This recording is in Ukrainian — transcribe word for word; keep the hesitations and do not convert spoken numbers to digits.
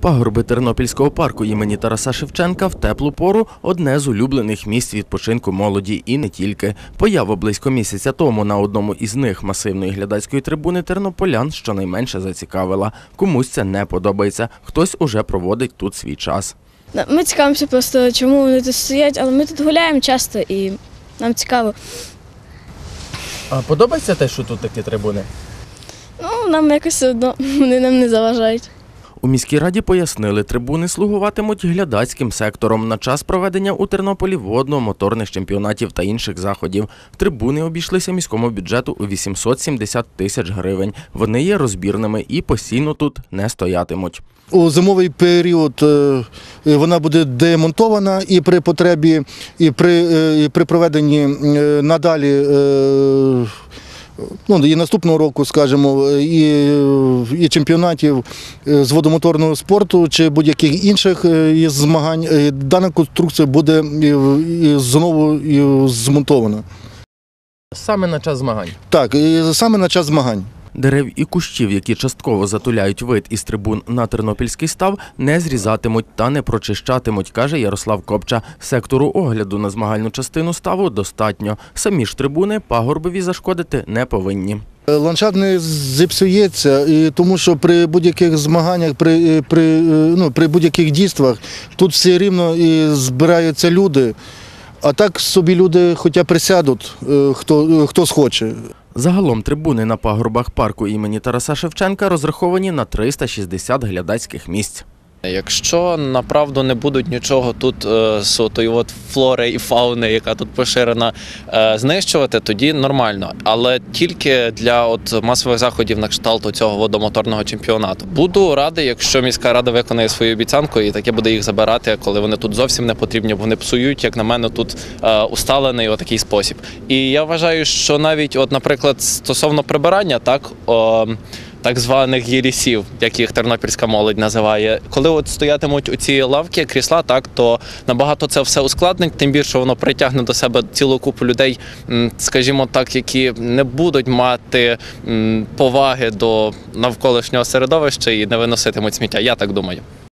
Пагорби Тернопільського парку імені Тараса Шевченка в теплу пору – одне з улюблених місць відпочинку молоді і не тільки. Поява близько місяця тому на одному із них масивної глядацької трибуни тернополян щонайменше зацікавила. Комусь це не подобається, хтось уже проводить тут свій час. Ми цікавимося просто, чому вони тут стоять, але ми тут гуляємо часто і нам цікаво. А подобається те, що тут такі трибуни? Ну, нам якось одно, вони нам не заважають. У міській раді пояснили, трибуни слугуватимуть глядацьким сектором на час проведення у Тернополі водно-моторних чемпіонатів та інших заходів. Трибуни обійшлися міському бюджету у вісімсот сімдесят тисяч гривень. Вони є розбірними і постійно тут не стоятимуть. У зимовий період вона буде демонтована і при потребі, і при, і при проведенні надалі Ну, і наступного року, скажімо, і, і чемпіонатів з водомоторного спорту чи будь-яких інших змагань, дана конструкція буде знову змонтована. Саме на час змагань? Так, саме на час змагань. Дерев і кущів, які частково затуляють вид із трибун на Тернопільський став, не зрізатимуть та не прочищатимуть, каже Ярослав Копча. Сектору огляду на змагальну частину ставу достатньо. Самі ж трибуни пагорбові зашкодити не повинні. Ландшафт не зіпсується, тому що при будь-яких змаганнях, при, при, ну, при будь-яких дійствах тут все рівно і збираються люди. А так собі люди хоча присядуть, хто, хто схоче. Загалом трибуни на пагорбах парку імені Тараса Шевченка розраховані на триста шістдесят глядацьких місць. Якщо, направду, не будуть нічого тут з тої от флори і фауни, яка тут поширена, знищувати, тоді нормально. Але тільки для от масових заходів на кшталт цього водомоторного чемпіонату. Буду радий, якщо міська рада виконає свою обіцянку і таке буде їх забирати, коли вони тут зовсім не потрібні, бо вони псують, як на мене, тут усталений отакий спосіб. І я вважаю, що навіть, от, наприклад, стосовно прибирання, так, о, так званих єлісів, як їх тернопільська молодь називає. Коли от стоятимуть оці лавки, крісла, так, то набагато це все ускладнить, тим більше воно притягне до себе цілу купу людей, скажімо так, які не будуть мати поваги до навколишнього середовища і не виноситимуть сміття, я так думаю.